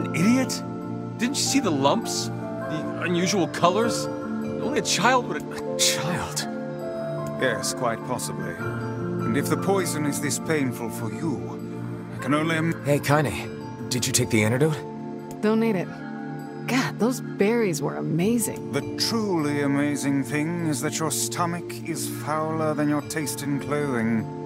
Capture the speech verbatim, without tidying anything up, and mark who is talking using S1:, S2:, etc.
S1: an idiot? Didn't you see the lumps? The unusual colors? Only a child would have... A child?
S2: Yes, quite possibly. And if the poison is this painful for you, I can only... Im
S3: Hey, Kaine, did you take the antidote?
S4: Don't need it. God, those berries were amazing.
S2: The truly amazing thing is that your stomach is fouler than your taste in clothing.